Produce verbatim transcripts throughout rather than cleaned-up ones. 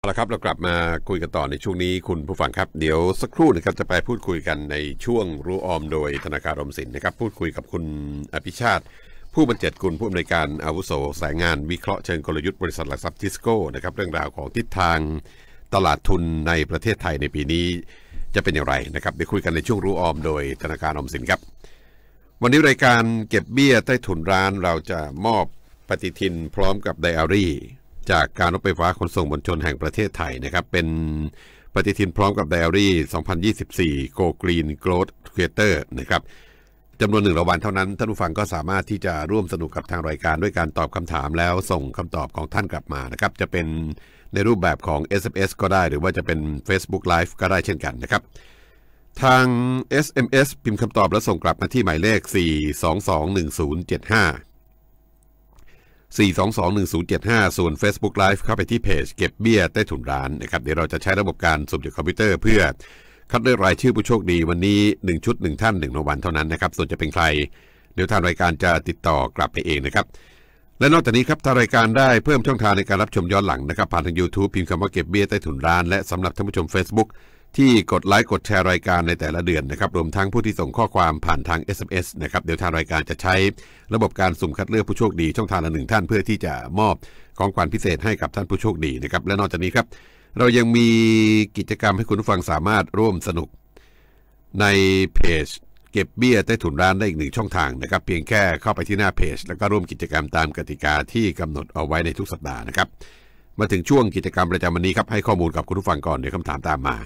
เอาละครับเรากลับมาคุยกันต่อในช่วงนี้คุณผู้ฟังครับเดี๋ยวสักครู่นะครับจะไปพูดคุยกันในช่วงรู้ออมโดยธนาคารออมสินนะครับพูดคุยกับคุณอภิชาติผู้บรรเจิดกุลผู้อำนวยการอาวุโสสายงานวิเคราะห์เชิงกลยุทธ์บริษัทหลักทรัพย์ทิสโก้นะครับเรื่องราวของทิศทางตลาดทุนในประเทศไทยในปีนี้จะเป็นอย่างไรนะครับเดี๋ยวคุยกันในช่วงรู้ออมโดยธนาคารออมสินครับวันนี้รายการเก็บเบี้ยใต้ถุนร้านเราจะมอบปฏิทินพร้อมกับไดอารี่จากการรถไฟฟ้าขนส่งมวลชนแห่งประเทศไทยนะครับเป็นปฏิทินพร้อมกับไดอารี่สองพันยี่สิบสี่ Go Green Growth Creator นะครับจำนวนหนึ่งรางวัลเท่านั้นท่านผู้ฟังก็สามารถที่จะร่วมสนุกกับทางรายการด้วยการตอบคำถามแล้วส่งคำตอบของท่านกลับมานะครับจะเป็นในรูปแบบของ เอส เอ็ม เอส ก็ได้หรือว่าจะเป็น Facebook Live ก็ได้เช่นกันนะครับทาง เอส เอ็ม เอส พิมพ์คำตอบแล้วส่งกลับมาที่หมายเลขสี่ สอง สอง หนึ่ง ศูนย์ เจ็ด ห้าสี่ สอง สอง หนึ่ง ศูนย์ เจ็ด ห้าส่วน Facebook Live เข้าไปที่เพจเก็บเบี้ยใต้ถุนร้านนะครับเดี๋ยวเราจะใช้ระบบการสุ่มจากคอมพิวเตอร์เพื่อคัดเลือกรายชื่อผู้โชคดีวันนี้หนึ่งชุดหนึ่งท่านหนึ่งรางวัลเท่านั้นนะครับส่วนจะเป็นใครเดี๋ยวทางรายการจะติดต่อกลับไปเองนะครับและนอกจากนี้ครับทางรายการได้เพิ่มช่องทางในการรับชมย้อนหลังนะครับผ่านทาง YouTube พิมพ์คำว่าเก็บเบี้ยใต้ถุนร้านและสำหรับท่านผู้ชม Facebookที่กดไลค์กดแชร์รายการในแต่ละเดือนนะครับรวมทั้งผู้ที่ส่งข้อความผ่านทาง เอส เอ็ม เอส นะครับเดี๋ยวทางรายการจะใช้ระบบการสุ่มคัดเลือกผู้โชคดีช่องทางละหนึ่งท่านเพื่อที่จะมอบของขวัญพิเศษให้กับท่านผู้โชคดีนะครับและนอกจากนี้ครับเรายังมีกิจกรรมให้คุณผู้ฟังสามารถร่วมสนุกในเพจเก็บเบี้ยใต้ถุนร้านได้อีกหนึ่งช่องทางนะครับเพียงแค่เข้าไปที่หน้าเพจแล้วก็ร่วมกิจกรรมตามกติกาที่กำหนดเอาไว้ในทุกสัปดาห์นะครับมาถึงช่วงกิจกรรมประจำวันนี้ครับให้ข้อมูลกับคุณผู้ฟังก่อนเดี๋ยวคำถามตามมา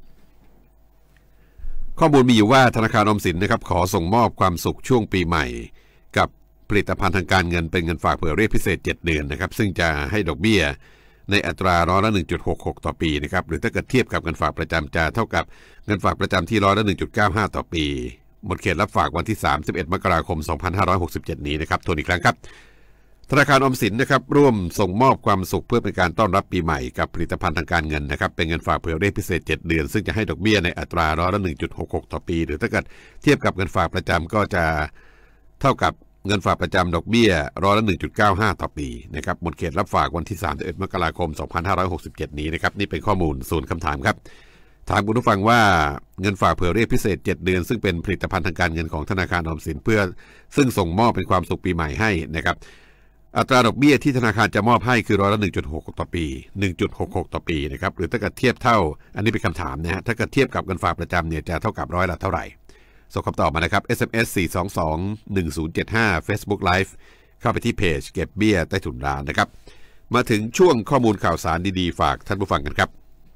ข้อมูลมีอยู่ว่าธนาคารออมสินนะครับขอส่งมอบความสุขช่วงปีใหม่กับผลิตภัณฑ์ทางการเงินเป็นเงินฝากเผื่อเรียกพิเศษเจ็ดเดือนนะครับซึ่งจะให้ดอกเบี้ยในอัตราร้อยละ หนึ่งจุดหกหก ต่อปีนะครับหรือถ้าเกิดเทียบกับเงินฝากประจำจะเท่ากับเงินฝากประจำที่ร้อยละ หนึ่งจุดเก้าห้า ต่อปีหมดเขตรับฝากวันที่สามสิบเอ็ดมกราคมสองพันห้าร้อยหกสิบเจ็ดนี้นะครับทวนอีกครั้งครับธนาคารออมสินนะครับร่วมส่งมอบความสุขเพื่อเป็นการต้อนรับปีใหม่กับผลิตภัณฑ์ทางการเงินนะครับเป็นเงินฝากเผื่อเรียกพิเศษเจ็ดเดือนซึ่งจะให้ดอกเบี้ยในอัตราร้อยละ หนึ่งจุดหกหก ต่อปีหรือถ้าเกิดเทียบกับเงินฝากประจำก็จะเท่ากับเงินฝากประจำดอกเบี้ยร้อยละ หนึ่งจุดเก้าห้า ต่อปีนะครับหมดเขตรับฝากวันที่สามสิบเอ็ดมกราคมสองพันห้าร้อยหกสิบเจ็ดนี้นะครับนี่เป็นข้อมูลศูนย์คำถามครับถามคุณผู้ฟังว่าเงินฝากเผื่อเรียกพิเศษเจ็ดเดือนซึ่งเป็นผลิตภัณฑ์ทางการเงินของธนาคารออมสินเพื่อซึ่งส่งมอบเป็นความสุขปีใหม่ให้นะครับอัตราดอกเบี้ยที่ธนาคารจะมอบให้คือร้อยละ หนึ่งจุดหกหก ต่อปี หนึ่งจุดหกหก ต่อปีนะครับหรือถ้าเกิดเทียบเท่าอันนี้เป็นคำถามนะฮะถ้าเกิดเทียบกับเงินฝากประจำเนี่ยจะเท่ากับร้อยละเท่าไหร่ส่งคำตอบมานะครับ เอส เอ็ม เอส สี่ สอง สอง หนึ่ง ศูนย์ เจ็ด ห้า Facebook Live เข้าไปที่เพจเก็บเบี้ยใต้ถุนร้านนะครับมาถึงช่วงข้อมูลข่าวสารดีๆฝากท่านผู้ฟังกันครับ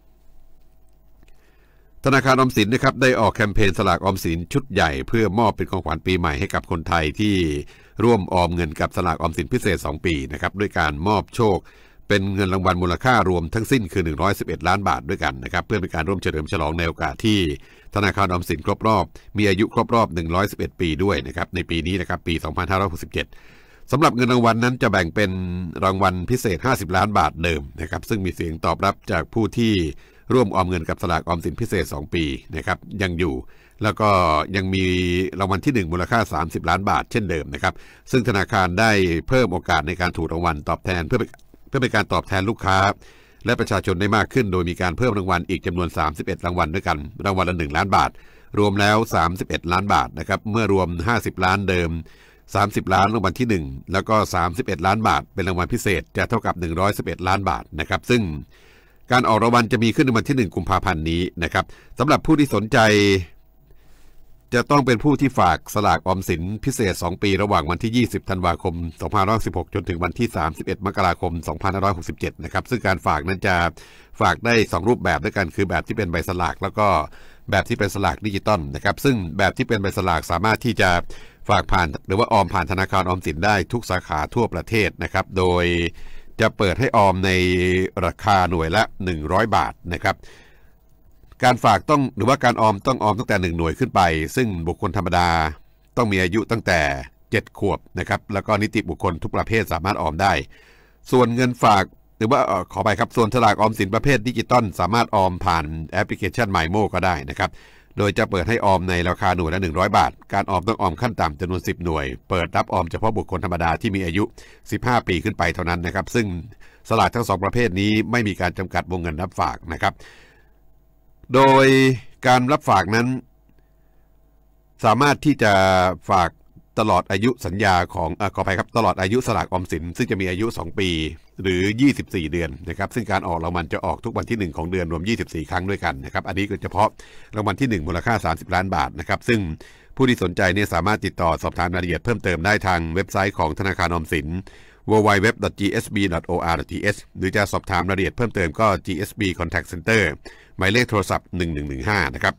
ธนาคารออมสินนะครับได้ออกแคมเปญสลากออมสินชุดใหญ่เพื่อมอบเป็นของขวัญปีใหม่ให้กับคนไทยที่ร่วมออมเงินกับสลากออมสินพิเศษสองปีนะครับด้วยการมอบโชคเป็นเงินรางวัลมูลค่ารวมทั้งสิ้นคือหนึ่งร้อยสิบเอ็ดล้านบาทด้วยกันนะครับเพื่อเป็นการร่วมเฉลิมฉลองในโอกาสที่ธนาคารออมสินครบรอบมีอายุครบรอบหนึ่งร้อยสิบเอ็ดปีด้วยนะครับในปีนี้นะครับปีสองพันห้าร้อยหกสิบเจ็ดสำหรับเงินรางวัลนั้นจะแบ่งเป็นรางวัลพิเศษห้าสิบล้านบาทเดิมนะครับซึ่งมีเสียงตอบรับจากผู้ที่ร่วมออมเงินกับสลากออมสินพิเศษสองปีนะครับยังอยู่แล้วก็ยังมีรางวัลที่หนึ่งมูลค่าสามสิบล้านบาทเช่นเดิมนะครับซึ่งธนาคารได้เพิ่มโอกาสในการถูกรางวัลตอบแทนเพื่อเพื่อเป็นการตอบแทนลูกค้าและประชาชนได้มากขึ้นโดยมีการเพิ่มรางวัลอีกจำนวนสามสิบเอ็ดรางวัลด้วยกันรางวัลละหนึ่งล้านบาทรวมแล้วสามสิบเอ็ดล้านบาทนะครับเมื่อรวมห้าสิบล้านเดิมสามสิบล้านรางวัลที่หนึ่งแล้วก็สามสิบเอ็ดล้านบาทเป็นรางวัลพิเศษจะเท่ากับหนึ่งร้อยสิบเอ็ดล้านบาทนะครับซึ่งการออกรางวัลจะมีขึ้นในวันที่หนึ่งกุมภาพันธ์นี้นะครับสำหรับผู้ที่สนใจจะต้องเป็นผู้ที่ฝากสลากออมสินพิเศษสองปีระหว่างวันที่ยี่สิบธันวาคมสองพันห้าร้อยสิบหกจนถึงวันที่สามสิบเอ็ดมกราคมสองพันห้าร้อยหกสิบเจ็ดนะครับซึ่งการฝากนั้นจะฝากได้สองรูปแบบด้วยกันคือแบบที่เป็นใบสลากแล้วก็แบบที่เป็นสลากดิจิตอลนะครับซึ่งแบบที่เป็นใบสลากสามารถที่จะฝากผ่านหรือว่าออมผ่านธนาคารออมสินได้ทุกสาขาทั่วประเทศนะครับโดยจะเปิดให้ออมในราคาหน่วยละหนึ่งร้อยบาทนะครับการฝากต้องหรือว่าการออมต้องออมตั้งแต่หนึ่งหน่วยขึ้นไปซึ่งบุคคลธรรมดาต้องมีอายุตั้งแต่เจ็ดขวบนะครับแล้วก็นิติบุคคลทุกประเภทสามารถออมได้ส่วนเงินฝากหรือว่าขอไปครับส่วนสลากออมสินประเภทดิจิตอลสามารถออมผ่านแอปพลิเคชัน ไมโม ก็ได้นะครับโดยจะเปิดให้ออมในราคาหน่วยละหนึ่งร้อยบาทการออมต้องออมขั้นต่ำจำนวนสิบหน่วยเปิดรับออมเฉพาะบุคคลธรรมดาที่มีอายุสิบห้าปีขึ้นไปเท่านั้นนะครับซึ่งสลากทั้งสองประเภทนี้ไม่มีการจำกัดวงเงินรับฝากนะครับโดยการรับฝากนั้นสามารถที่จะฝากตลอดอายุสัญญาของเอ่อขออภัยครับตลอดอายุสลากออมสินซึ่งจะมีอายุสองปีหรือยี่สิบสี่เดือนนะครับซึ่งการออกรางวัลจะออกทุกวันที่หนึ่งของเดือนรวมยี่สิบสี่ครั้งด้วยกันนะครับอันนี้ก็เฉพาะรางวัลที่หนึ่งมูลค่าสามสิบล้านบาทนะครับซึ่งผู้ที่สนใจเนี่ยสามารถติดต่อสอบถามรายละเอียดเพิ่มเติมได้ทางเว็บไซต์ของธนาคารออมสิน ดับเบิลยู ดับเบิลยู ดับเบิลยู ดอท จี เอส บี ดอท โอ อาร์ ดอท ที เอช หรือจะสอบถามรายละเอียดเพิ่มเติมก็ จี เอส บี Contact Center หมายเลขโทรศัพท์หนึ่งหนึ่งหนึ่งห้านะครับ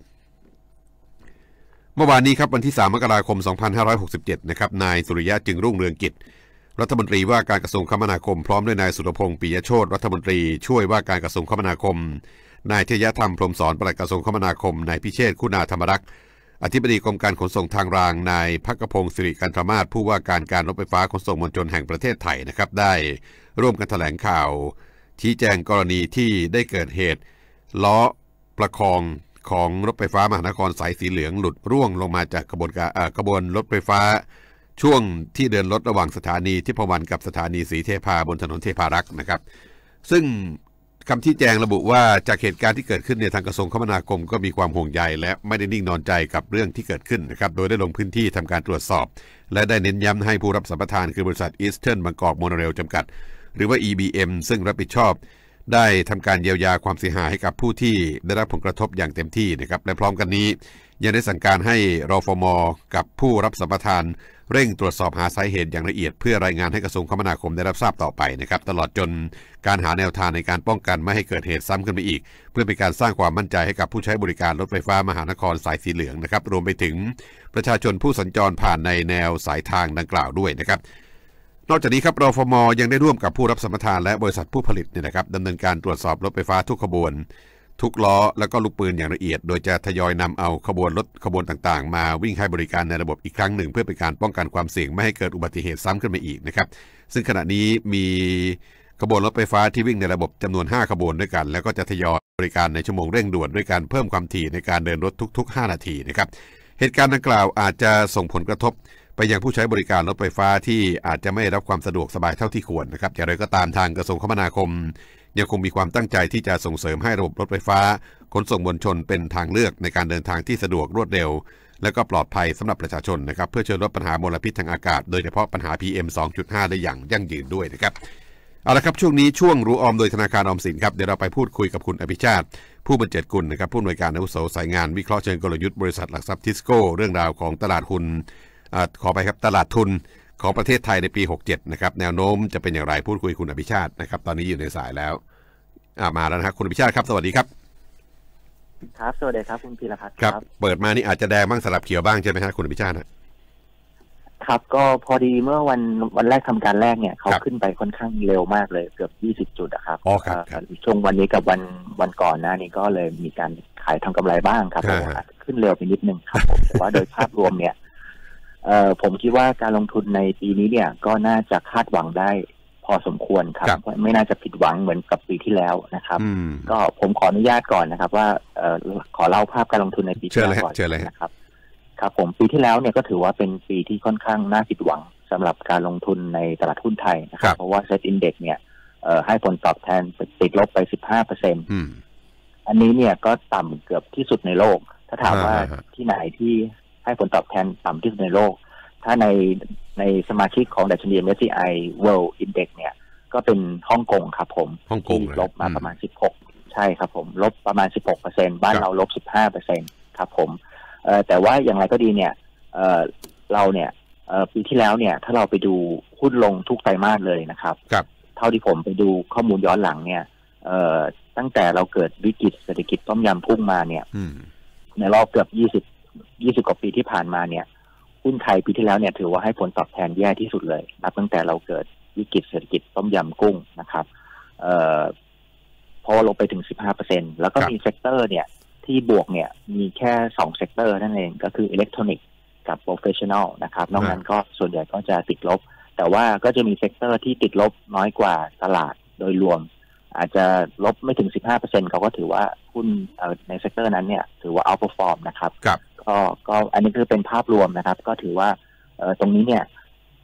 เมื่อวานนี้ครับวันที่สามมกราคมสองพันห้าร้อยหกสิบเจ็ดนะครับนายสุริยะจึงรุ่งเรืองกิจรัฐมนตรีว่าการกระทรวงคมนาคมพร้อมด้วยนายสุรพงษ์ปิยโชติรัฐมนตรีช่วยว่าการกระทรวงคมนาคมนายเทยธรรมพรหมสอนปลัดกระทรวงคมนาคมนายพิเชษฐ์คุณาธรรมรักษ์อธิบดีกรมการขนส่งทางรางนายภักพงศ์สิริกันธมาศผู้ว่าการการรถไฟฟ้าขนส่งมวลชนแห่งประเทศไทยนะครับได้ร่วมกันแถลงข่าวชี้แจงกรณีที่ได้เกิดเหตุล้อประคองของรถไฟฟ้ามหานครสายสีเหลืองหลุดร่วงลงมาจากขบวนการขบวนรถไฟฟ้าช่วงที่เดินรถระหว่างสถานีทิพวรรณกับสถานีศรีเทพาบนถนนเทพารักษ์นะครับซึ่งคำชี้แจงระบุว่าจากเหตุการณ์ที่เกิดขึ้นในทางกระทรวงคมนาคมก็มีความห่วงใยและไม่ได้นิ่งนอนใจกับเรื่องที่เกิดขึ้นนะครับโดยได้ลงพื้นที่ทำการตรวจสอบและได้เน้นย้ำให้ผู้รับสัมปทานคือบริษัท Eastern Bangkok Monorail จำกัดหรือว่า อี บี เอ็ม ซึ่งรับผิดชอบได้ทำการเยียวยาความเสียหายให้กับผู้ที่ได้รับผลกระทบอย่างเต็มที่นะครับและพร้อมกันนี้ยังได้สั่งการให้รฟม.กับผู้รับสัมปทานเร่งตรวจสอบหาสาเหตุอย่างละเอียดเพื่อรายงานให้กระทรวงคมนาคมได้รับทราบต่อไปนะครับตลอดจนการหาแนวทางในการป้องกันไม่ให้เกิดเหตุซ้ำขึ้นไปอีกเพื่อเป็นการสร้างความมั่นใจให้กับผู้ใช้บริการรถไฟฟ้ามหานครสายสีเหลืองนะครับรวมไปถึงประชาชนผู้สัญจรผ่านในแนวสายทางดังกล่าวด้วยนะครับนอกจากนี้ครับรฟม.ยังได้ร่วมกับผู้รับสัมปทานและบริษัทผู้ผลิตเนี่ยนะครับดำเนินการตรวจสอบรถไฟฟ้าทุกขบวนทุกล้อและก็ลูกปืนอย่างละเอียดโดยจะทยอยนำเอาขบวนรถขบวนต่างๆมาวิ่งให้บริการในระบบอีกครั้งหนึ่งเพื่อเป็นการป้องกันความเสี่ยงไม่ให้เกิดอุบัติเหตุซ้ำขึ้นมาอีกนะครับซึ่งขณะนี้มีขบวนรถไฟฟ้าที่วิ่งในระบบจำนวนห้าขบวนด้วยกันแล้วก็จะทยอยบริการในชั่วโมงเร่งด่วนด้วยการเพิ่มความถี่ในการเดินรถทุกๆห้านาทีนะครับเหตุการณ์ดังกล่าวอาจจะส่งผลกระทบไปยังผู้ใช้บริการรถไฟฟ้าที่อาจจะไม่รับความสะดวกสบายเท่าที่ควรนะครับอย่างไรก็ตามทางกระทรวงคมนาคมยังคงมีความตั้งใจที่จะส่งเสริมให้ระบบรถไฟฟ้าขนส่งมวลชนเป็นทางเลือกในการเดินทางที่สะดวกรวดเร็วและก็ปลอดภัยสำหรับประชาชนนะครับเพื่อช่วยลดปัญหามลพิษทางอากาศโดยเฉพาะปัญหา พี เอ็ม สองจุดห้า ได้อย่างยั่งยืนด้วยนะครับเอาละครับช่วงนี้ช่วงรู้ออมโดยธนาคารออมสินครับเดี๋ยวเราไปพูดคุยกับคุณอภิชาติผู้บรรเจิดกุลนะครับผู้อำนวยการอาวุโสสายงานวิเคราะห์เชิงกลยุทธ์บริษัทหลักทรัพย์ทิสโก้เรื่องราวของตลาดหุ้นขอไปครับตลาดทุนของประเทศไทยในปีหกสิบเจ็ดนะครับแนวโน้มจะเป็นอย่างไรพูดคุยคุณอภิชาตินะครับตอนนี้อยู่ในสายแล้วมาแล้วนะครับคุณอภิชาติครับสวัสดีครับครับสวัสดีครับคุณพีรพัฒน์ครับเปิดมานี่อาจจะแดงบ้างสลับเขียวบ้างใช่ไหมครับคุณอภิชาติครับก็พอดีเมื่อวันวันแรกทำการแรกเนี่ยเขาขึ้นไปค่อนข้างเร็วมากเลยเกือบยี่สิบจุดนะครับอ๋อครับช่วงวันนี้กับวันวันก่อนหน้านี้ก็เลยมีการขายทำกำไรบ้างครับขึ้นเร็วไปนิดนึงครับผมแต่ว่าโดยภาพรวมเนี่ยเอ่อผมคิดว่าการลงทุนในปีนี้เนี่ยก็น่าจะคาดหวังได้พอสมควรครับไม่น่าจะผิดหวังเหมือนกับปีที่แล้วนะครับก็ผมขออนุญาตก่อนนะครับว่าเอ่อขอเล่าภาพการลงทุนในปีที่แล้วก่อนนะครับครับผมปีที่แล้วเนี่ยก็ถือว่าเป็นปีที่ค่อนข้างน่าผิดหวังสำหรับการลงทุนในตลาดหุ้นไทยนะครับเพราะว่า Set Index เนี่ยเอ่อให้ผลตอบแทนติดลบไป สิบห้าเปอร์เซ็นต์ อันนี้เนี่ยก็ต่ำเกือบที่สุดในโลกถ้าถามว่าที่ไหนที่ให้ผลตอบแทนต่ำที่สุดในโลกถ้าในในสมาชิกของดัชนี เอ็ม เอส ซี ไอ World Index เนี่ยก็เป็นฮ่องกงครับผมที่ลบมาประมาณสิบหกใช่ครับผมลบประมาณ สิบหกเปอร์เซ็นต์ บ้านเราลบ สิบห้าเปอร์เซ็นต์ ครับผมเอ่อแต่ว่าอย่างไรก็ดีเนี่ยเอ่อเราเนี่ยเอ่อปีที่แล้วเนี่ยถ้าเราไปดูหุ้นลงทุกไตรมาสเลยนะครับครับเท่าที่ผมไปดูข้อมูลย้อนหลังเนี่ยเอ่อตั้งแต่เราเกิดวิกฤตเศรษฐกิจต้มยำพุ่งมาเนี่ยในรอบเกือบยี่สิบ ยี่สิบกว่าปีที่ผ่านมาเนี่ยหุ้นไทยปีที่แล้วเนี่ยถือว่าให้ผลตอบแทนแย่ที่สุดเลยนับตั้งแต่เราเกิดวิกฤตเศรษฐกิจต้มยำกุ้งนะครับเอ่อพอลงไปถึง สิบห้าเปอร์เซ็นต์ แล้วก็มีเซกเตอร์เนี่ยที่บวกเนี่ยมีแค่สองเซกเตอร์นั่นเองก็คืออิเล็กทรอนิกส์กับโปรเฟชชั่นอลนะครับนอกนั้นก็ส่วนใหญ่ก็จะติดลบแต่ว่าก็จะมีเซกเตอร์ที่ติดลบน้อยกว่าตลาดโดยรวมอาจจะลบไม่ถึง สิบห้าเปอร์เซ็นต์ เขาก็ถือว่าหุ้นในเซกเตอร์นั้นเนี่ยถือว่า outperform นะครับก็ก็อันนี้คือเป็นภาพรวมนะครับก็ถือว่าตรงนี้เนี่ย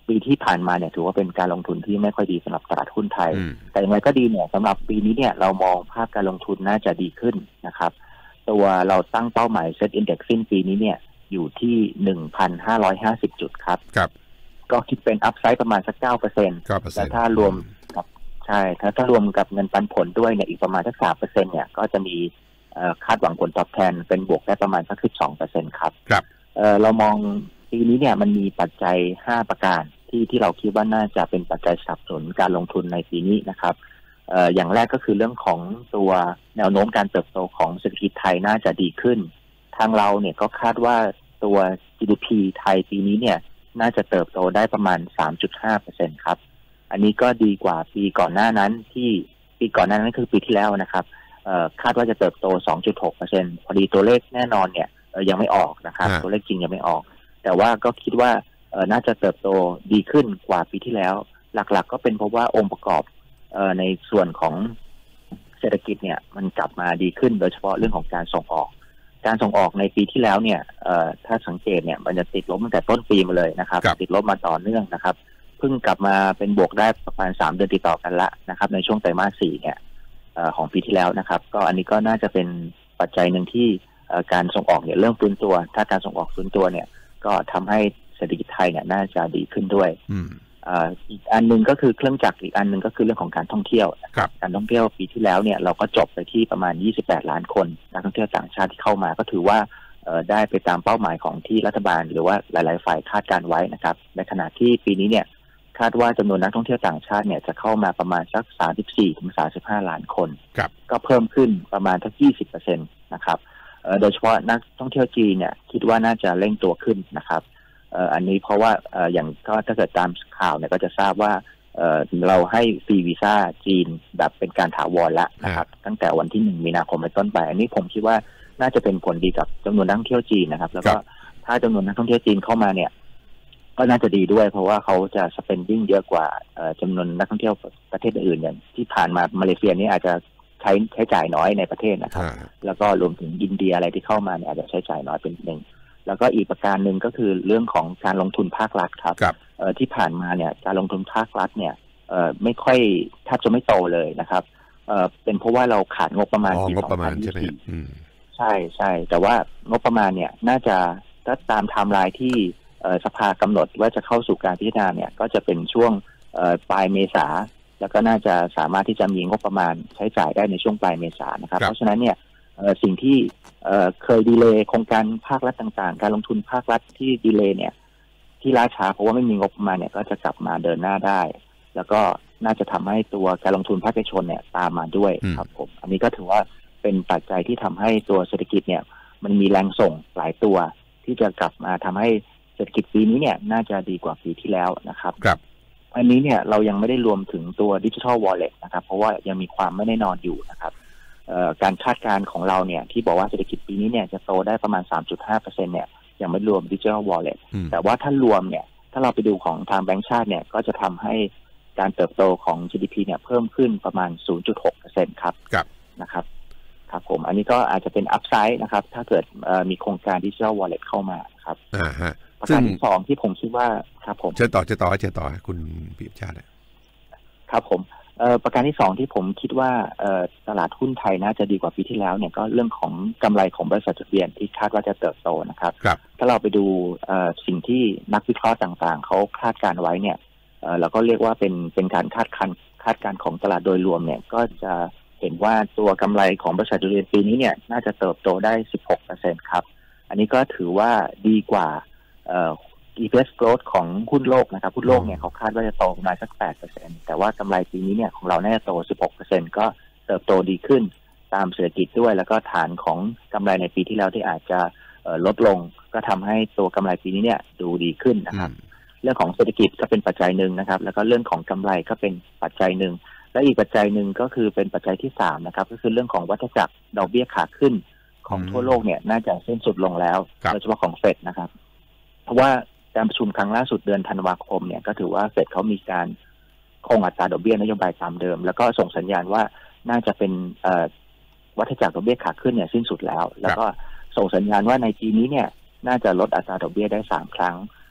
ปีที่ผ่านมาเนี่ยถือว่าเป็นการลงทุนที่ไม่ค่อยดีสำหรับตลาดหุ้นไทยแต่อย่างไรก็ดีเนี่ยสำหรับปีนี้เนี่ยเรามองภาพการลงทุนน่าจะดีขึ้นนะครับตัวเราตั้งเป้าหมาย Set Index สิ้นปีนี้เนี่ยอยู่ที่ หนึ่งพันห้าร้อยห้าสิบ จุดครับครับก็คิดเป็นอัพไซด์ประมาณสัก เก้าเปอร์เซ็นต์ แต่ถ้ารวมกับใช่ถ้าถ้ารวมกับเงินปันผลด้วยเนี่ยอีกประมาณสัก สามเปอร์เซ็นต์ เนี่ยก็จะมีคาดหวังผลตอบแทนเป็นบวกได้ประมาณสัก สิบสองเปอร์เซ็นต์ ครับครับเอ่อเรามองปีนี้เนี่ยมันมีปัจจัยห้าประการที่ที่เราคิดว่าน่าจะเป็นปัจจัยสนับสนุนการลงทุนในปีนี้นะครับเอ่ออย่างแรกก็คือเรื่องของตัวแนวโน้มการเติบโตของเศรษฐกิจไทยน่าจะดีขึ้นทางเราเนี่ยก็คาดว่าตัว จี ดี พี ไทยปีนี้เนี่ยน่าจะเติบโตได้ประมาณ สามจุดห้าเปอร์เซ็นต์ ครับอันนี้ก็ดีกว่าปีก่อนหน้านั้นที่ปีก่อนหน้านั้นคือปีที่แล้วนะครับเอ่อคาดว่าจะเติบโต สองจุดหกเปอร์เซ็นต์ พอดีตัวเลขแน่นอนเนี่ยยังไม่ออกนะครับตัวเลขจริงยังไม่ออกแต่ว่าก็คิดว่าเอ่อน่าจะเติบโตดีขึ้นกว่าปีที่แล้วหลักๆ ก็เป็นเพราะว่าองค์ประกอบเอ่อในส่วนของเศรษฐกิจเนี่ยมันกลับมาดีขึ้นโดยเฉพาะเรื่องของการส่งออกการส่งออกในปีที่แล้วเนี่ยเอ่อถ้าสังเกตเนี่ยมันจะติดลบตั้งแต่ต้นปีมาเลยนะครับติดลบมาต่อเนื่องนะครับเพิ่งกลับมาเป็นบวกได้ประมาณสามเดือนติดต่อกันละนะครับในช่วงไตรมาสสี่เนี่ยเอ่อของปีที่แล้วนะครับก็อันนี้ก็น่าจะเป็นปัจจัยหนึ่งที่การส่งออกเนี่ยเริ่มฟื้นตัวถ้าการส่งออกฟื้นตัวเนี่ยก็ทำให้เศรษฐกิจไทยเนี่ยน่าจะดีขึ้นด้วยอีกอันนึงก็คือเครื่องจักรอีกอันนึงก็คือเรื่องของการท่องเที่ยวการท่องเที่ยวปีที่แล้วเนี่ยเราก็จบไปที่ประมาณยี่สิบแปดล้านคนนักท่องเที่ยวต่างชาติที่เข้ามาก็ถือว่าได้ไปตามเป้าหมายของที่รัฐบาลหรือว่าหลายๆฝ่ายคาดการไว้นะครับในขณะที่ปีนี้เนี่ยคาดว่าจำนวนนักท่องเที่ยวต่างชาติเนี่ยจะเข้ามาประมาณสัก สามสิบสี่ถึงสามสิบห้า ล้านคนก็เพิ่มขึ้นประมาณสัก ยี่สิบเปอร์เซ็นต์ นะครับโดยเฉพาะนักท่องเที่ยวจีนเนี่ยคิดว่าน่าจะเร่งตัวขึ้นนะครับอันนี้เพราะว่าอย่างก็ถ้าเกิดตามข่าวเนี่ยก็จะทราบว่าเราให้ฟรีวีซ่าจีนแบบเป็นการถาวรแล้วนะครับตั้งแต่วันที่หนึ่งมีนาคมเป็นต้นไปอันนี้ผมคิดว่าน่าจะเป็นผลดีกับจำนวนนักท่องเที่ยวจีนนะครับแล้วก็ถ้าจำนวนนักท่องเที่ยวจีนเข้ามาเนี่ยก็น่าจะดีด้วยเพราะว่าเขาจะ spending เยอะกว่าจำนวนนักท่องเที่ยวประเทศอื่นอย่างที่ผ่านมามาเลเซียนี่อาจจะใช้ใช้จ่ายน้อยในประเทศนะครับแล้วก็รวมถึงอินเดียอะไรที่เข้ามาเนี่ยอาจจะใช้จ่ายน้อยเป็นหนึ่งแล้วก็อีกประการหนึ่งก็คือเรื่องของการลงทุนภาครัฐครับที่ผ่านมาเนี่ยการลงทุนภาครัฐเนี่ยไม่ค่อยแทบจะไม่โตเลยนะครับเป็นเพราะว่าเราขาดงบประมาณปีสองพันยี่สิบสี่ใช่ใช่แต่ว่างบประมาณเนี่ยน่าจะถ้าตามไทม์ไลน์ที่สภากำหนดว่าจะเข้าสู่การพิจารณาเนี่ยก็จะเป็นช่วงปลายเมษาแล้วก็น่าจะสามารถที่จะมีงบประมาณใช้จ่ายได้ในช่วงปลายเมษานะครับเพราะฉะนั้นเนี่ยสิ่งที่เคยดีเลย์โครงการภาครัฐต่างๆการลงทุนภาครัฐที่ดีเลย์เนี่ยที่ล่าช้าเพราะว่าไม่มีงบประมาณเนี่ยก็จะกลับมาเดินหน้าได้แล้วก็น่าจะทำให้ตัวการลงทุนภาคเอกชนเนี่ยตามมาด้วยครับผมอันนี้ก็ถือว่าเป็นปัจจัยที่ทำให้ตัวเศรษฐกิจเนี่ยมันมีแรงส่งหลายตัวที่จะกลับมาทำให้เศรษฐกิจปีนี้เนี่ยน่าจะดีกว่าปีที่แล้วนะครับครับอันนี้เนี่ยเรายังไม่ได้รวมถึงตัวดิจิทัลวอลเล็ตนะครับเพราะว่ายังมีความไม่แน่นอนอยู่นะครับการคาดการณ์ของเราเนี่ยที่บอกว่าเศรษฐกิจปีนี้เนี่ยจะโตได้ประมาณ สามจุดห้าเปอร์เซ็นต์ เนี่ยยังไม่รวมดิจิทัลวอลเล็ตแต่ว่าถ้ารวมเนี่ยถ้าเราไปดูของทางแบงก์ชาติเนี่ยก็จะทำให้การเติบโตของ จี ดี พี เนี่ยเพิ่มขึ้นประมาณ ศูนย์จุดหกเปอร์เซ็นต์ ครับนะครับครับผมอันนี้ก็อาจจะเป็นอัพไซด์นะครับถ้าเกิดมีโครงการดิจิทัลวอลเล็ตเข้ามาครับอ่าฮะประการที่สองที่ผมคิดว่าครับผมเชิญต่อเชิญต่อเชิญต่อคุณปิยชาติครับผมประการที่สองที่ผมคิดว่าตลาดหุ้นไทยน่าจะดีกว่าปีที่แล้วเนี่ยก็เรื่องของกำไรของบริษัทจดทะเบียนที่คาดว่าจะเติบโตนะครับถ้าเราไปดูสิ่งที่นักวิเคราะห์ต่างๆเขาคาดการไว้เนี่ยเราก็เรียกว่าเป็นเป็นการคาดการคาดการของตลาดโดยรวมเนี่ยก็จะเห็นว่าตัวกำไรของบริษัทจดทะเบียนปีนี้เนี่ยน่าจะเติบโตได้ สิบหกเปอร์เซ็นต์ ครับอันนี้ก็ถือว่าดีกว่าอี พี เอส growth ของหุ้นโลกนะครับหุ้นโลกเนี่ยเขาคาดว่าจะโตประมาณสัก แปดเปอร์เซ็นต์ แต่ว่ากำไรปีนี้เนี่ยของเราแน่โต สิบหกเปอร์เซ็นต์ ก็เติบโตดีขึ้นตามเศรษฐกิจด้วยแล้วก็ฐานของกำไรในปีที่แล้วที่อาจจะลดลงก็ทำให้ตัวกำไรปีนี้เนี่ยดูดีขึ้นนะครับเรื่องของเศรษฐกิจก็เป็นปัจจัยหนึ่งนะครับแล้วก็เรื่องของกำไรก็เป็นปัจจัยหนึ่งและอีกปัจจัยหนึ่งก็คือเป็นปัจจัยที่สามนะครับก็คือเรื่องของวัฏจักรดอกเบี้ยขาขึ้นของทั่วโลกเนี่ยน่าจะสิ้นสุดลงแล้วโดยเฉพาะของเฟดนะครับเพราะว่าการประชุมครั้งล่าสุดเดือนธันวาคมเนี่ยก็ถือว่าเฟดเขามีการคงอัตราดอกเบี้ยนโยบายตามเดิมแล้วก็ส่งสัญญาณว่าน่าจะเป็นวัฏจักรดอกเบี้ยขาขึ้นเนี่ยสิ้นสุดแล้วแล้วก็ส่งสัญญาณว่าในปีนี้เนี่ยน่าจะลดอัตราดอกเบี้ยได้สามครั้ง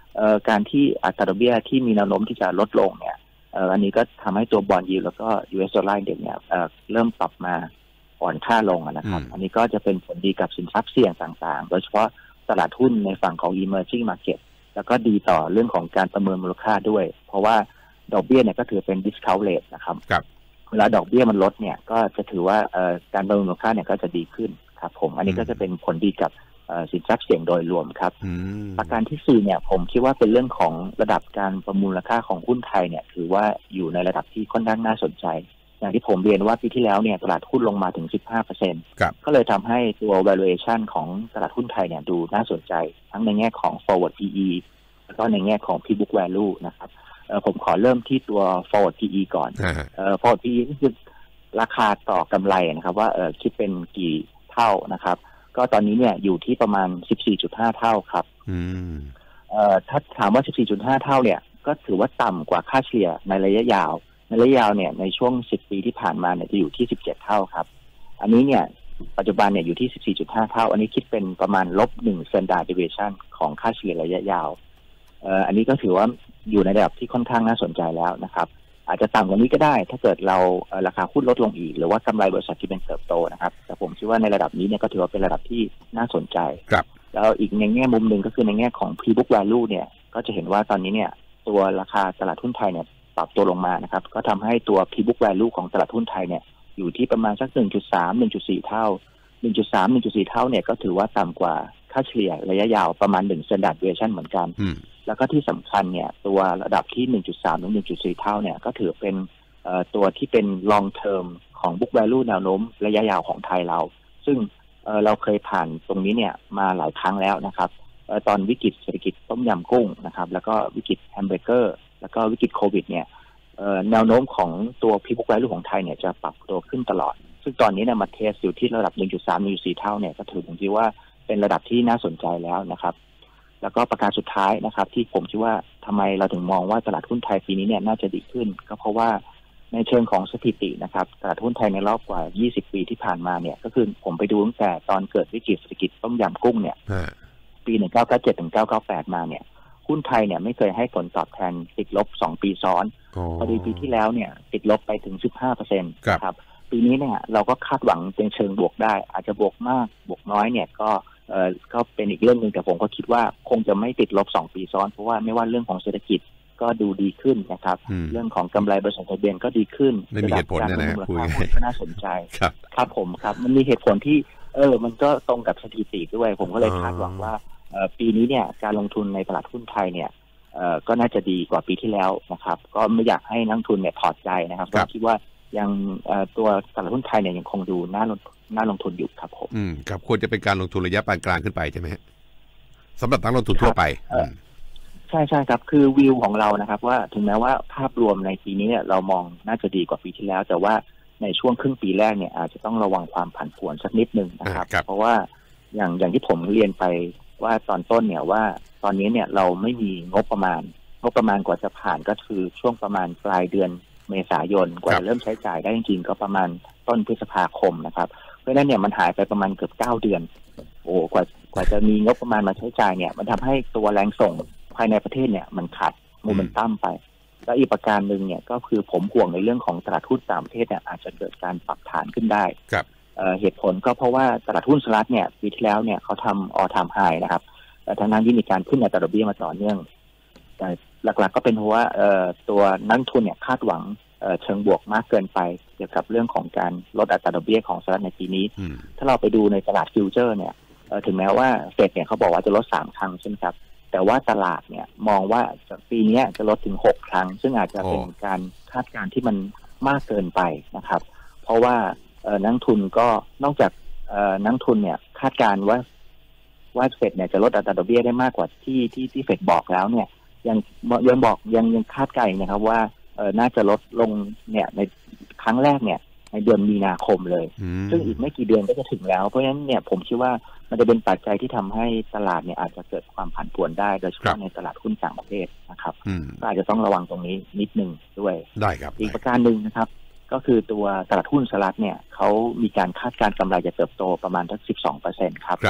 การที่อัตราดอกเบี้ยที่มีแนวโน้มที่จะลดลงเนี่ยอันนี้ก็ทำให้ตัวบอนด์ยิลด์แล้วก็ ยู เอส ดอลลาร์เด็กเนี่ยเริ่มปรับมาอ่อนค่าลงนะครับอันนี้ก็จะเป็นผลดีกับสินทรัพย์เสี่ยงต่างๆโดยเฉพาะตลาดหุ้นในฝั่งของ emerging market แล้วก็ดีต่อเรื่องของการประเมินมูลค่าด้วยเพราะว่าดอกเบี้ยเนี่ยก็ถือเป็น discount rate นะครับเวลาดอกเบี้ยมันลดเนี่ยก็จะถือว่าการประเมินมูลค่าเนี่ยก็จะดีขึ้นครับผมอันนี้ก็จะเป็นผลดีกับสินทรัพย์เสี่ยงโดยรวมครับประการที่สี่เนี่ยผมคิดว่าเป็นเรื่องของระดับการประมูลราคาของหุ้นไทยเนี่ยถือว่าอยู่ในระดับที่ค่อนข้างน่าสนใจอย่างที่ผมเรียนว่าปีที่แล้วเนี่ยตลาดหุ้นลงมาถึง สิบห้าเปอร์เซ็นต์ ก็เลยทำให้ตัว valuation ของตลาดหุ้นไทยเนี่ยดูน่าสนใจทั้งในแง่ของ forward พี อี แล้วก็ในแง่ของ P/book value นะครับผมขอเริ่มที่ตัว forward พี อี ก่อน forward พี อี ก็คือราคาต่อกำไรนะครับว่าคิดเป็นกี่เท่านะครับก็ตอนนี้เนี่ยอยู่ที่ประมาณ สิบสี่จุดห้า เท่าครับเอ่อถ้าถามว่า สิบสี่จุดห้า เท่าเนี่ยก็ถือว่าต่ำกว่าค่าเฉลี่ยในระยะยาวในระยะยาวเนี่ยในช่วงสิบปีที่ผ่านมาเนี่ยจะอยู่ที่สิบเจ็ดเท่าครับอันนี้เนี่ยปัจจุบันเนี่ยอยู่ที่ สิบสี่จุดห้า เท่าอันนี้คิดเป็นประมาณลบหนึ่ง standard deviation ของค่าเฉลี่ยระยะยาวเอ่ออันนี้ก็ถือว่าอยู่ในระดับที่ค่อนข้างน่าสนใจแล้วนะครับอาจจะต่ำกว่านี้ก็ได้ถ้าเกิดเราราคาหุ้นลดลงอีกหรือว่ากำไรบริษัทที่เป็นเติบโตนะครับแต่ผมคิดว่าในระดับนี้เนี่ยก็ถือว่าเป็นระดับที่น่าสนใจครับแล้วอีกในแง่มุมหนึ่งก็คือในแง่ของ P/book value เนี่ยก็จะเห็นว่าตอนนี้เนี่ยตัวราคาตลาดหุ้นไทยเนี่ยปรับตัวลงมานะครับก็ทำให้ตัว P/book value ของตลาดหุ้นไทยเนี่ยอยู่ที่ประมาณสัก หนึ่งจุดสาม หนึ่งจุดสี่ เท่า หนึ่งจุดสาม หนึ่งจุดสี่ เท่าเนี่ยก็ถือว่าต่ำกว่าค่าเฉลี่ยระยะยาวประมาณหนึ่ง standard deviation เหมือนกันแล้วก็ที่สำคัญเนี่ยตัวระดับที่ หนึ่งจุดสาม ถึง หนึ่งจุดสี่ เท่าเนี่ยก็ถือเป็นตัวที่เป็น long term ของ book value แนวโน้มระยะยาวของไทยเราซึ่งเราเคยผ่านตรงนี้เนี่ยมาหลายครั้งแล้วนะครับตอนวิกฤตเศรษฐกิจต้มยำกุ้งนะครับแล้วก็วิกฤตแฮมเบอร์เกอร์แล้วก็วิกฤตโควิดเนี่ยแนวโน้มของตัว P/book value ของไทยเนี่ยจะปรับตัวขึ้นตลอดซึ่งตอนนี้เนี่ยมาเทสอยู่ที่ระดับ หนึ่งจุดสาม หนึ่งจุดสี่ เท่าเนี่ยก็ถือผมคิดว่าเป็นระดับที่น่าสนใจแล้วนะครับแล้วก็ประการสุดท้ายนะครับที่ผมคิดว่าทำไมเราถึงมองว่าตลาดหุ้นไทยปีนี้เนี่ยน่าจะดีขึ้นก็เพราะว่าในเชิงของสถิตินะครับตลาดหุ้นไทยในรอบกว่ายี่สิบปีที่ผ่านมาเนี่ยก็คือผมไปดูตั้งแต่ตอนเกิดวิกฤตเศรษฐกิจต้มยำกุ้งเนี่ยปีหนึ่งพันเก้าร้อยเก้าสิบเจ็ดถึงหนึ่งพันเก้าร้อยเก้าสิบแปดมาเนี่ยหุ้นไทยเนี่ยไม่เคยให้ผลตอบแทนติดลบสองปีซ้อนพอดีปีที่แล้วเนี่ยติดลบไปถึง สิบห้าเปอร์เซ็นต์ ครับปีนี้เนี่ยเราก็คาดหวังเป็นเชิงบวกได้อาจจะบวกมากบวกน้อยเนี่ยก็เอ่อก็เป็นอีกเรื่องนึงแต่ผมก็คิดว่าคงจะไม่ติดลบสองปีซ้อนเพราะว่าไม่ว่าเรื่องของเศรษฐกิจก็ดูดีขึ้นนะครับเรื่องของกำไรบริษัททะเบียนก็ดีขึ้นไม่มีเหตุผลนะนะคุยก็น่าสนใจครับครับผมครับมันมีเหตุผลที่เออมันก็ตรงกับสถิติด้วยผมก็เลยคาดหวังว่าปีนี้เนี่ยการลงทุนในตลาดหุ้นไทยเนี่ยก็น่าจะดีกว่าปีที่แล้วนะครับก็ไม่อยากให้นักทุนเนี่ยถอดใจนะครับเพราะคิดว่ายังตัวตลาดหุ้นไทยเนี่ยยังคงดูน่าลงน่าลงทุนอยู่ครับผมอืมครับควรจะเป็นการลงทุนระยะปานกลางขึ้นไปใช่ไหมฮะสำหรับนักลงทุนทั่วไปใช่ใช่ครับคือวิวของเรานะครับว่าถึงแม้ว่าภาพรวมในปีนี้เนี่ยเรามองน่าจะดีกว่าปีที่แล้วแต่ว่าในช่วงครึ่งปีแรกเนี่ยอาจจะต้องระวังความผันผวนสักนิดนึงนะครับเพราะว่าอย่างอย่างที่ผมเรียนไปว่าตอนต้นเนี่ยว่าตอนนี้เนี่ยเราไม่มีงบประมาณงบประมาณกว่าจะผ่านก็คือช่วงประมาณปลายเดือนเมษายนกว่าจะเริ่มใช้จ่ายได้จริงๆก็ประมาณต้นพฤษภาคมนะครับเพราะฉะนั้นเนี่ยมันหายไปประมาณเกือบเก้าเดือนโอ้กว่ากว่าจะมีงบประมาณมาใช้จ่ายเนี่ยมันทำให้ตัวแรงส่งภายในประเทศเนี่ยมันขาดโมเมนตัมไปแล้วอีกประการหนึ่งเนี่ยก็คือผมห่วงในเรื่องของตลาดหุ้นต่างประเทศเนี่ยอาจจะเกิดการปรับฐานขึ้นได้ครับเอ่อเหตุผลก็เพราะว่าตลาดหุ้นสหรัฐเนี่ยปีที่แล้วเนี่ยเขาทำ all time high นะครับทั้งนั้นที่มีการขึ้นอัตราดอกเบี้ยมาต่อเนื่องแต่หลักๆก็เป็นเพราะว่าเอ่อตัวนักทุนเนี่ยคาดหวังเอ่อเชิงบวกมากเกินไปเกี่ยวกับเรื่องของการลดอัตราดอกเบี้ยของสหรัฐในปีนี้ถ้าเราไปดูในตลาดฟิวเจอร์เนี่ยเอ่อถึงแม้ว่าเฟดเนี่ยเขาบอกว่าจะลดสามครั้งใช่ไหมครับแต่ว่าตลาดเนี่ยมองว่าปีนี้จะลดถึงหกครั้งซึ่งอาจจะเป็นการคาดการณ์ที่มันมากเกินไปนะครับเพราะว่าเอ่อนักทุนก็นอกจากเอ่อนักทุนเนี่ยคาดการณ์ว่าว่าเฟดเนี่ยจะลดอัตราดอกเบี้ยได้มากกว่าที่ที่ที่เฟดบอกแล้วเนี่ยยังยังบอกยังยังคาดการณ์นะครับว่าเออน่าจะลดลงเนี่ยในครั้งแรกเนี่ยในเดือนมีนาคมเลยซึ่งอีกไม่กี่เดือนก็จะถึงแล้วเพราะฉะนั้นเนี่ยผมคิดว่ามันจะเป็นปัจจัยที่ทำให้ตลาดเนี่ยอาจจะเกิดความผันผวนได้โดยเฉพาะในตลาดหุ้นต่างประเทศนะครับก็อาจจะต้องระวังตรงนี้นิดนึงด้วยได้ครับอีกประการหนึ่งนะครับก็คือตัวตลาดหุ้นสหรัฐเนี่ยเขามีการคาดการณ์กำไรจะเติบโตประมาณสัก สิบสองเปอร์เซ็นต์ ครับ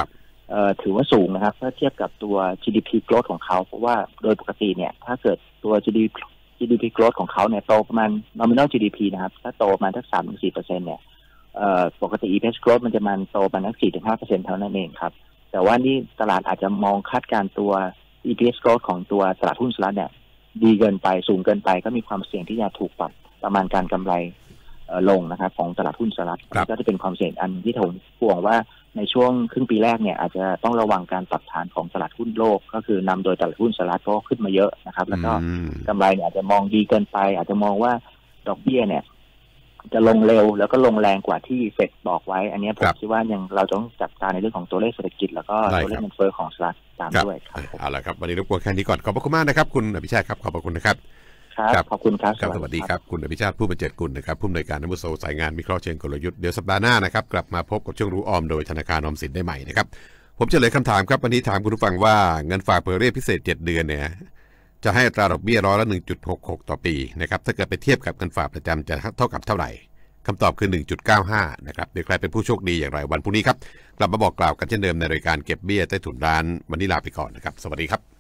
ถือว่าสูงนะครับถ้าเทียบกับตัว จี ดี พี growth ของเขาเพราะว่าโดยปกติเนี่ยถ้าเกิดตัว จี ดี พี growth ของเขาเนี่ยโตประมาณ nominal จี ดี พี นะครับถ้าโตประมาณสัก สามถึงสี่เปอร์เซ็นต์ เนี่ยปกติ อี พี เอส growth มันจะมันโตประมาณ สี่ถึงห้าเปอร์เซ็นต์ เท่านั้นเองครับแต่ว่านี่ตลาดอาจจะมองคาดการตัว อี พี เอส growth ของตัวตลาดหุ้นสหรัฐเนี่ยดีเกินไปสูงเกินไปก็มีความเสี่ยงที่จะถูกปรับประมาณการกำไรลงนะครับของตลาดหุ้นสหรัฐก็จะเป็นความเสี่ยงอันที่ผมห่วงว่าในช่วงครึ่งปีแรกเนี่ยอาจจะต้องระวังการปรับฐานของตลาดหุ้นโลกก็คือนำโดยตลาดหุ้นสหรัฐก็ขึ้นมาเยอะนะครับแล้วก็กำไรเนี่ยอาจจะมองดีเกินไปอาจจะมองว่าดอกเบี้ยเนี่ยจะลงเร็วแล้วก็ลงแรงกว่าที่เฟดบอกไว้อันนี้ผมคิดว่ายังเราต้องจับตาในเรื่องของตัวเลขเศรษฐกิจแล้วก็ตัวเลขเงินเฟ้อของสหรัฐตามด้วยครับเอาละครับวันนี้รบกวนแค่นี้ก่อนขอบพระคุณมากนะครับคุณอภิชาติครับขอบพระคุณนะครับครับขอบคุณครับสวัสดีครับคุณอภิชาติผู้บรรเจิดกุลนะครับผู้อำนวยการอาวุโสสายงานวิเคราะห์เชิงกลยุทธ์เดี๋ยวสัปดาห์หน้านะครับกลับมาพบกับช่วงรู้ออมโดยธนาคารออมสินได้ใหม่นะครับผมเฉลยคำถามครับวันนี้ถามคุณผู้ฟังว่าเงินฝากเปิดเรียกพิเศษเจ็ดเดือนเนี่ยจะให้อัตราดอกเบี้ยร้อยละ หนึ่งจุดหกหก ต่อปีนะครับถ้าเกิดไปเทียบกับเงินฝากประจำจะเท่ากับเท่าไหร่คำตอบคือ หนึ่งจุดเก้าห้า นะครับเดี๋ยวใครเป็นผู้โชคดีอย่างไรวันพรุ่งนี้ครับกลับมาบอกกล่าวกันเช่นเดิมในรายการเก็บเบี้ยใต้ถุนร้านวันนี้ลาไปก่อนนะครับสวัสดีครับ